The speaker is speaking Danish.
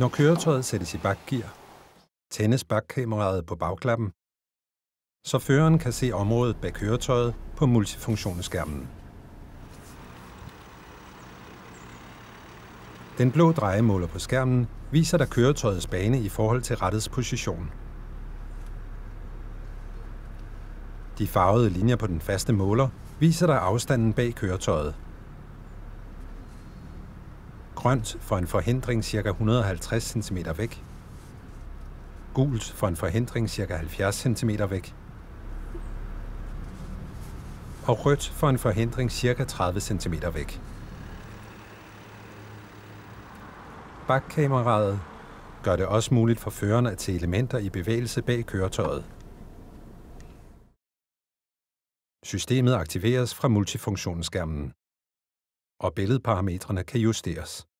Når køretøjet sættes i bakgear, tændes bakkameraet på bagklappen, så føreren kan se området bag køretøjet på multifunktionsskærmen. Den blå drejemåler på skærmen viser dig køretøjets bane i forhold til rattets position. De farvede linjer på den faste måler viser dig afstanden bag køretøjet. Grønt for en forhindring ca. 150 cm væk. Gult for en forhindring ca. 70 cm væk. Og rødt for en forhindring ca. 30 cm væk. Bakkameraet gør det også muligt for føreren at se elementer i bevægelse bag køretøjet. Systemet aktiveres fra multifunktionsskærmen, og billedparametrene kan justeres.